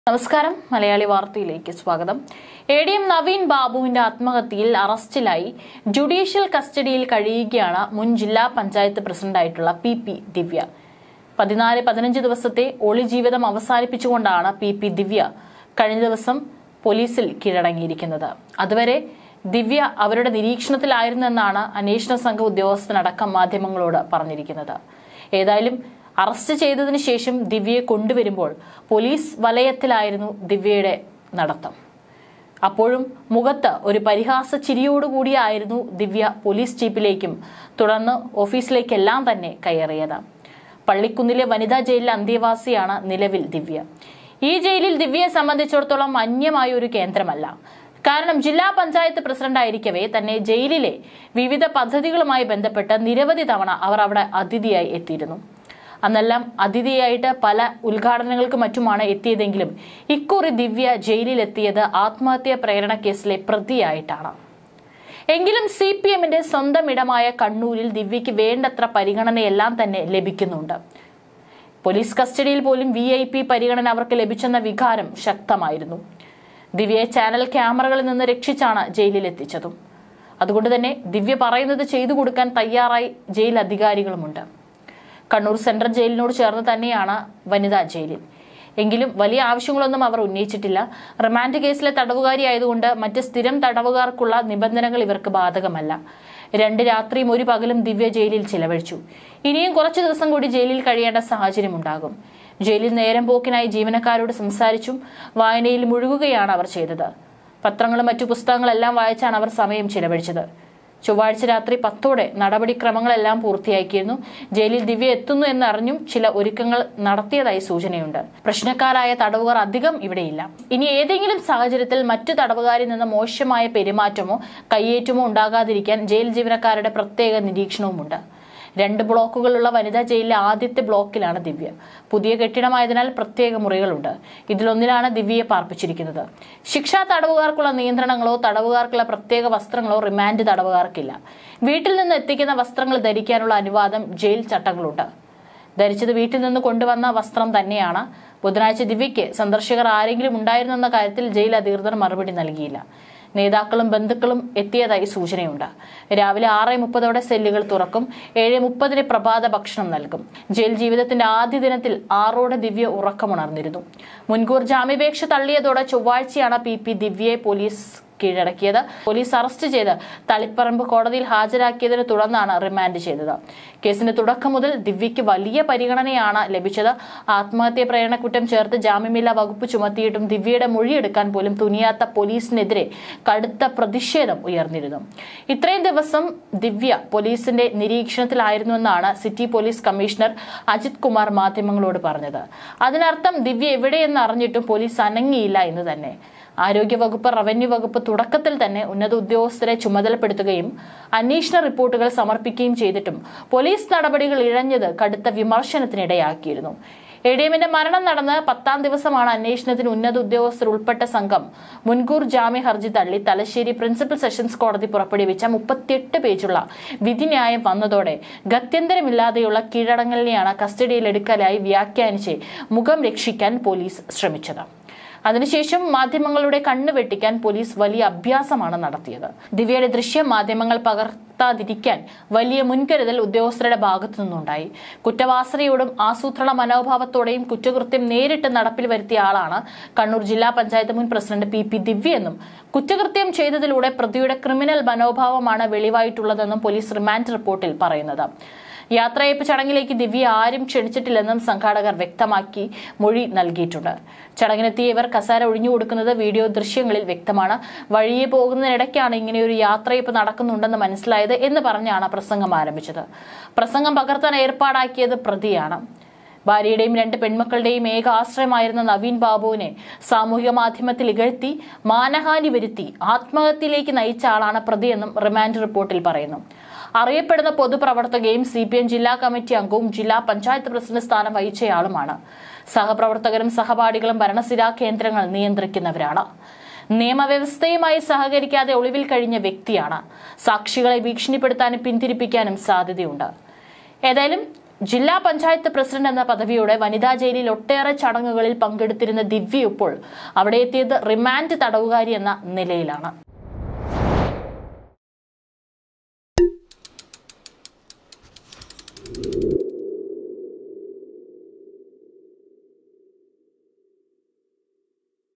നമസ്കാരം മലയാളി വാർത്തയിലേക്ക് സ്വാഗതം. എഡിഎം നവീൻ ബാബുവിന്റെ ആത്മഹത്യയിൽ അറസ്റ്റിലായി ജുഡീഷ്യൽ കസ്റ്റഡിയിൽ കഴിയുകയാണ് മുൻ ജില്ലാ പഞ്ചായത്ത് പ്രസിഡന്റായിട്ടുള്ള പി ദിവ്യ. 14-15 ദിവസത്തെ ഒളി ജീവിതം അവസാനിപ്പിച്ചുകൊണ്ടാണ് പി ദിവ്യ കഴിഞ്ഞ ദിവസം പോലീസിൽ കീഴടങ്ങിയിരിക്കുന്നത്. അതുവരെ ദിവ്യ അവരുടെ നിരീക്ഷണത്തിലായിരുന്നെന്നാണ് അന്വേഷണ സംഘ ഉദ്യോഗസ്ഥനടക്കം മാധ്യമങ്ങളോട് പറഞ്ഞിരിക്കുന്നത്. ഏതായാലും അറസ്റ്റ് ചെയ്തതിനു ശേഷം ദിവ്യയെ കൊണ്ടുവരുമ്പോൾ പോലീസ് വലയത്തിലായിരുന്നു ദിവ്യയുടെ നടത്തം. അപ്പോഴും മുഖത്ത് ഒരു പരിഹാസ ചിരിയോടുകൂടിയായിരുന്നു ദിവ്യ പോലീസ് ജീപ്പിലേക്കും തുടർന്ന് ഓഫീസിലേക്കെല്ലാം തന്നെ കയറിയത്. പള്ളിക്കുന്നിലെ വനിതാ ജയിലിലെ അന്തേവാസിയാണ് നിലവിൽ ദിവ്യ. ഈ ജയിലിൽ ദിവ്യയെ സംബന്ധിച്ചിടത്തോളം അന്യമായ ഒരു കേന്ദ്രമല്ല. കാരണം ജില്ലാ പഞ്ചായത്ത് പ്രസിഡന്റായിരിക്കവേ തന്നെ ജയിലിലെ വിവിധ പദ്ധതികളുമായി ബന്ധപ്പെട്ട് നിരവധി തവണ അവർ അവിടെ അതിഥിയായി എത്തിയിരുന്നു. അന്നെല്ലാം അതിഥിയായിട്ട് പല ഉദ്ഘാടനങ്ങൾക്കും മറ്റുമാണ് എത്തിയതെങ്കിലും ഇക്കുറി ദിവ്യ ജയിലിലെത്തിയത് ആത്മഹത്യാ പ്രേരണ കേസിലെ പ്രതിയായിട്ടാണ്. എങ്കിലും CPMന്റെ സ്വന്തം ഇടമായ കണ്ണൂരിൽ ദിവ്യയ്ക്ക് വേണ്ടത്ര പരിഗണനയെല്ലാം തന്നെ ലഭിക്കുന്നുണ്ട്. പോലീസ് കസ്റ്റഡിയിൽ പോലും VIP പരിഗണന അവർക്ക് ലഭിച്ചെന്ന വികാരം ശക്തമായിരുന്നു. ദിവ്യയെ ചാനൽ ക്യാമറകളിൽ നിന്ന് രക്ഷിച്ചാണ് ജയിലിലെത്തിച്ചതും. അതുകൊണ്ട് തന്നെ ദിവ്യ പറയുന്നത് ചെയ്തു കൊടുക്കാൻ തയ്യാറായി ജയിൽ അധികാരികളുമുണ്ട്. കണ്ണൂർ സെൻട്രൽ ജയിലിനോട് ചേർന്ന് തന്നെയാണ് വനിതാ ജയിലിൽ. എങ്കിലും വലിയ ആവശ്യങ്ങളൊന്നും അവർ ഉന്നയിച്ചിട്ടില്ല. റിമാൻഡ് കേസിലെ തടവുകാരിയായതുകൊണ്ട് മറ്റ് സ്ഥിരം തടവുകാർക്കുള്ള നിബന്ധനകൾ ഇവർക്ക് ബാധകമല്ല. 2 രാത്രിയും 1 പകലും ദിവ്യ ജയിലിൽ ചിലവഴിച്ചു. ഇനിയും കുറച്ചു ദിവസം കൂടി ജയിലിൽ കഴിയേണ്ട സാഹചര്യം ഉണ്ടാകും. ജയിലിൽ നേരം പോക്കിനായി ജീവനക്കാരോട് സംസാരിച്ചും വായനയിൽ മുഴുകുകയാണ് അവർ ചെയ്തത്. പത്രങ്ങളും മറ്റു പുസ്തകങ്ങളെല്ലാം വായിച്ചാണ് അവർ സമയം ചിലവഴിച്ചത്. ചൊവ്വാഴ്ച രാത്രി 10ഓടെ നടപടിക്രമങ്ങളെല്ലാം പൂർത്തിയാക്കിയിരുന്നു. ജയിലിൽ ദിവ്യ എത്തുന്നു എന്നറിഞ്ഞും ചില ഒരുക്കങ്ങൾ നടത്തിയതായി സൂചനയുണ്ട്. പ്രശ്നക്കാരായ തടവുകാർ അധികം ഇവിടെയില്ല. ഇനി ഏതെങ്കിലും സാഹചര്യത്തിൽ മറ്റു തടവുകാരിൽ നിന്ന് മോശമായ പെരുമാറ്റമോ കയ്യേറ്റമോ ഉണ്ടാകാതിരിക്കാൻ ജയിൽ ജീവനക്കാരുടെ പ്രത്യേക നിരീക്ഷണവുമുണ്ട്. 2 ബ്ലോക്കുകളുള്ള വനിതാ ജയിലിലെ ആദ്യത്തെ ബ്ലോക്കിലാണ് ദിവ്യ. പുതിയ കെട്ടിടമായതിനാൽ പ്രത്യേക മുറികളുണ്ട്. ഇതിലൊന്നിലാണ് ദിവ്യയെ പാർപ്പിച്ചിരിക്കുന്നത്. ശിക്ഷാ തടവുകാർക്കുള്ള നിയന്ത്രണങ്ങളോ തടവുകാർക്കുള്ള പ്രത്യേക വസ്ത്രങ്ങളോ റിമാൻഡ് തടവുകാർക്കില്ല. വീട്ടിൽ നിന്ന് എത്തിക്കുന്ന വസ്ത്രങ്ങൾ ധരിക്കാനുള്ള അനുവാദം ജയിൽ ചട്ടങ്ങളുണ്ട്. ധരിച്ചത് വീട്ടിൽ നിന്ന് കൊണ്ടുവന്ന വസ്ത്രം തന്നെയാണ്. ബുധനാഴ്ച ദിവ്യയ്ക്ക് സന്ദർശകർ ആരെങ്കിലും ഉണ്ടായിരുന്നെന്ന കാര്യത്തിൽ ജയിൽ അധികൃതർ മറുപടി നൽകിയില്ല. നേതാക്കളും ബന്ധുക്കളും എത്തിയതായി സൂചനയുണ്ട്. രാവിലെ 6:30ഓടെ സെല്ലുകൾ തുറക്കും. 7:30 പ്രഭാത ഭക്ഷണം നൽകും. ജയിൽ ജീവിതത്തിന്റെ ആദ്യ ദിനത്തിൽ 6ഓടെ ദിവ്യ ഉറക്കമുണർന്നിരുന്നു. മുൻകൂർ ജാമ്യാപേക്ഷ തള്ളിയതോടെ ചൊവ്വാഴ്ചയാണ് പി ദിവ്യയെ പോലീസ് കീഴടക്കിയത്. പോലീസ് അറസ്റ്റ് ചെയ്ത് തളിപ്പറമ്പ് കോടതിയിൽ ഹാജരാക്കിയതിനെ തുടർന്നാണ് റിമാൻഡ് ചെയ്തത്. കേസിന്റെ തുടക്കം മുതൽ ദിവ്യയ്ക്ക് വലിയ പരിഗണനയാണ് ലഭിച്ചത്. ആത്മഹത്യാ പ്രേരണക്കുറ്റം ചേർത്ത് ജാമ്യമില്ലാ വകുപ്പ് ചുമത്തിയിട്ടും ദിവ്യയുടെ മൊഴിയെടുക്കാൻ പോലും തുനിയാത്ത പോലീസിനെതിരെ കടുത്ത പ്രതിഷേധം ഉയർന്നിരുന്നു. ഇത്രയും ദിവസം ദിവ്യ പോലീസിന്റെ നിരീക്ഷണത്തിലായിരുന്നുവെന്നാണ് city police commissioner Ajith Kumar മാധ്യമങ്ങളോട് പറഞ്ഞത്. അതിനർത്ഥം ദിവ്യ എവിടെയെന്ന് അറിഞ്ഞിട്ടും പോലീസ് അനങ്ങിയില്ല എന്ന് തന്നെ. ആരോഗ്യവകുപ്പ്, റവന്യൂ വകുപ്പ് തുടക്കത്തിൽ തന്നെ ഉന്നത ഉദ്യോഗസ്ഥരെ ചുമതലപ്പെടുത്തുകയും അന്വേഷണ റിപ്പോർട്ടുകൾ സമർപ്പിക്കുകയും ചെയ്തിട്ടും പോലീസ് നടപടികൾ ഇഴഞ്ഞത് കടുത്ത വിമർശനത്തിനിടയാക്കിയിരുന്നു. എഡിഎമ്മിന്റെ മരണം നടന്ന് 10ാം ദിവസമാണ് അന്വേഷണത്തിന് ഉന്നത ഉദ്യോഗസ്ഥർ ഉൾപ്പെട്ട സംഘം മുൻകൂർ ജാമ്യ ഹർജി തള്ളി തലശ്ശേരി പ്രിൻസിപ്പൽ സെഷൻസ് കോടതി പുറപ്പെടുവിച്ച 38 പേജുള്ള വിധിന്യായം വന്നതോടെ ഗത്യന്തരമില്ലാതെയുള്ള കീഴടങ്ങലിനെയാണ് കസ്റ്റഡിയിലെടുക്കലായി വ്യാഖ്യാനിച്ച് മുഖം രക്ഷിക്കാൻ പോലീസ് ശ്രമിച്ചത്. അതിനുശേഷം മാധ്യമങ്ങളുടെ കണ്ണു വെട്ടിക്കാൻ പോലീസ് വലിയ അഭ്യാസമാണ് നടത്തിയത്. ദിവ്യയുടെ ദൃശ്യം മാധ്യമങ്ങൾ പകർത്താതിരിക്കാൻ വലിയ മുൻകരുതൽ ഉദ്യോഗസ്ഥരുടെ ഭാഗത്തു നിന്നുണ്ടായി. കുറ്റവാസനയോടും ആസൂത്രണ മനോഭാവത്തോടെയും കുറ്റകൃത്യം നേരിട്ട് നടപ്പിൽ വരുത്തിയ ആളാണ് കണ്ണൂർ ജില്ലാ പഞ്ചായത്ത് മുൻ പ്രസിഡന്റ് പി ദിവ്യ എന്നും കുറ്റകൃത്യം ചെയ്തതിലൂടെ പ്രതിയുടെ ക്രിമിനൽ മനോഭാവമാണ് വെളിവായിട്ടുള്ളതെന്നും പോലീസ് റിമാൻഡ് റിപ്പോർട്ടിൽ പറയുന്നത്. യാത്രയയപ്പ് ചടങ്ങിലേക്ക് ദിവ്യ ആരും ക്ഷണിച്ചിട്ടില്ലെന്നും സംഘാടകർ വ്യക്തമാക്കി മൊഴി നൽകിയിട്ടുണ്ട്. ചടങ്ങിനെത്തിയ ഇവർ കസാര ഒഴിഞ്ഞു കൊടുക്കുന്നത് വീഡിയോ ദൃശ്യങ്ങളിൽ വ്യക്തമാണ്. വഴിയെ പോകുന്നതിനിടയ്ക്കാണ് ഇങ്ങനെയൊരു യാത്രയയപ്പ് നടക്കുന്നുണ്ടെന്ന് മനസ്സിലായത് എന്ന് പറഞ്ഞാണ് പ്രസംഗം ആരംഭിച്ചത്. പ്രസംഗം പകർത്താൻ ഏർപ്പാടാക്കിയത് പ്രതിയാണ്. ഭാര്യയുടെയും 2 പെൺമക്കളുടെയും ഏക ആശ്രയമായിരുന്ന നവീൻ ബാബുവിനെ സാമൂഹിക മാധ്യമത്തിൽ ഇകഴ്ത്തി മാനഹാനി വരുത്തി ആത്മഹത്യയിലേക്ക് നയിച്ച ആളാണ് പ്രതിയെന്നും റിമാൻഡ് റിപ്പോർട്ടിൽ പറയുന്നു. അറിയപ്പെടുന്ന പൊതുപ്രവർത്തകയും CPM ജില്ലാ കമ്മിറ്റി അംഗവും ജില്ലാ പഞ്ചായത്ത് പ്രസിഡന്റ് സ്ഥാനം വഹിച്ചയാളുമാണ്. സഹപ്രവർത്തകരും സഹപാഠികളും ഭരണസിരാ കേന്ദ്രങ്ങൾ നിയന്ത്രിക്കുന്നവരാണ്. നിയമവ്യവസ്ഥയുമായി സഹകരിക്കാതെ ഒളിവിൽ കഴിഞ്ഞ വ്യക്തിയാണ്. സാക്ഷികളെ ഭീഷണിപ്പെടുത്താനും പിന്തിരിപ്പിക്കാനും സാധ്യതയുണ്ട്. ഏതായാലും ജില്ലാ പഞ്ചായത്ത് പ്രസിഡന്റ് എന്ന പദവിയോടെ വനിതാ ജയിലിൽ ഒട്ടേറെ ചടങ്ങുകളിൽ പങ്കെടുത്തിരുന്ന ദിവ്യ ഇപ്പോൾ അവിടെ എത്തിയത് റിമാൻഡ് തടവുകാരി എന്ന നിലയിലാണ്.